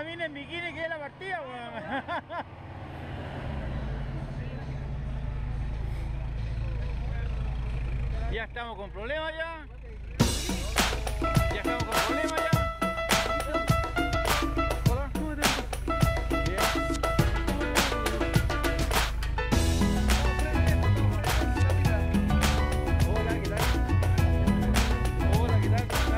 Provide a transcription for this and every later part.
vine en bikini que es la partida, weón. Ya estamos con problemas ya. Ya estamos con problemas ya. Hola, ¿cómo te va? Bien. Hola, ¿qué tal? Hola, ¿qué tal? ¿Cómo estás?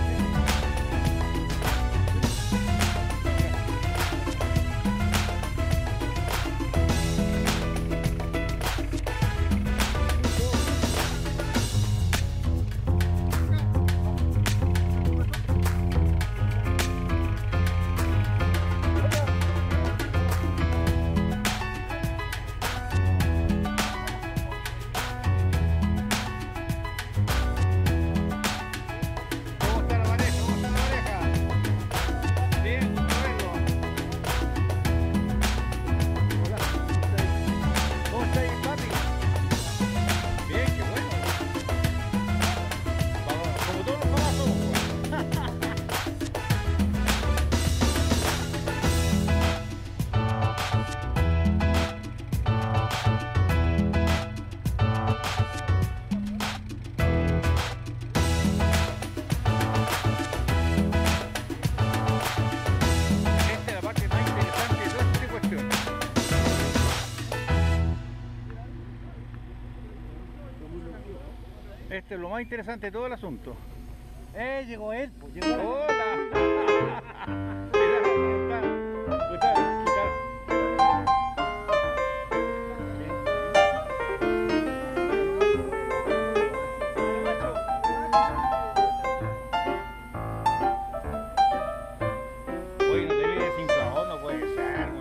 Este es lo más interesante de todo el asunto. Llegó él, pues llegó él. ¡Hola! ¿Qué tal? Oye, no te vienes sin favor, no puede ser, man.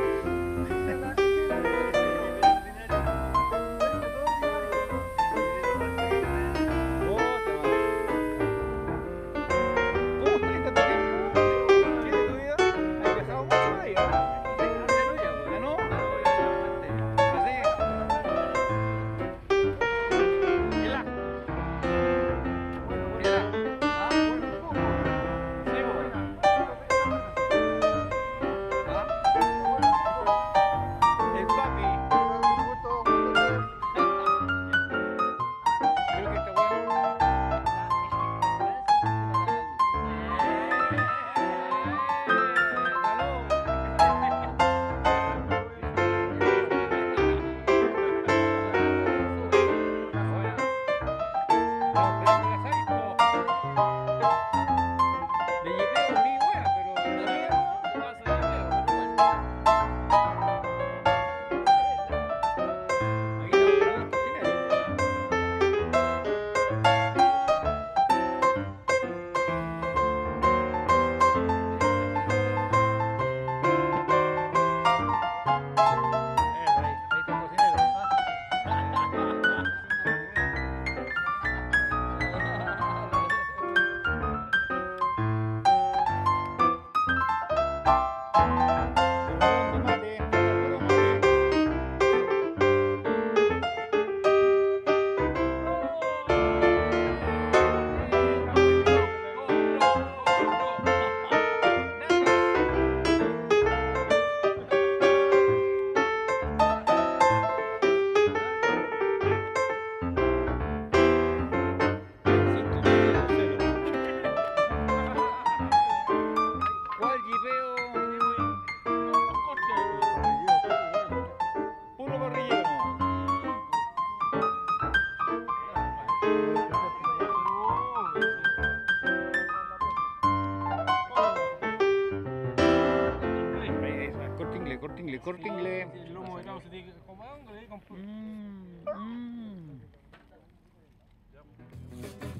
Corte inglés. El lomo de cabo se tiene que comer,